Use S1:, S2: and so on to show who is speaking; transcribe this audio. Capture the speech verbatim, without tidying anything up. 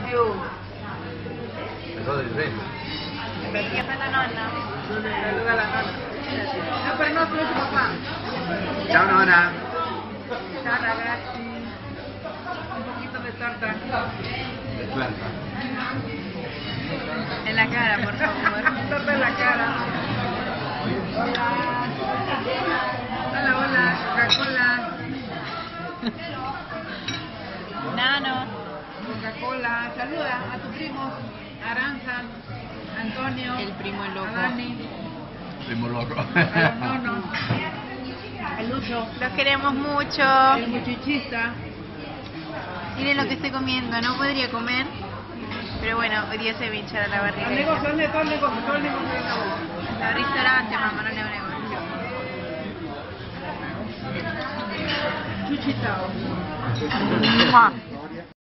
S1: you.
S2: Eso de Luis.
S3: Belleza la nonna.
S1: Saluda a la nona. No, pero no, soy tu papá.
S2: Ciao nonna.
S1: Ciao ragazzi. Un poquito de torta.
S2: Despierta.
S3: En la cara, por favor.
S1: Torta en la cara. Hola, hola, Coca-Cola.
S3: Nano.
S1: Coca-Cola. Saluda a tu primo, Aranza, Antonio.
S3: El primo loco.
S1: A Dani,
S2: Primo loco.
S1: a los nonos, a Lucho,
S3: Los queremos mucho.
S1: el muchachista.
S3: Miren lo que estoy comiendo. No podría comer. Pero bueno, hoy día se me hincha la
S1: Al
S3: barriga.
S1: negocio, ¿dónde todo el negocio? Todo el negocio de la boca.
S3: El restaurante, mamá, no es un negocio.
S1: Chuchitao.
S3: Mua.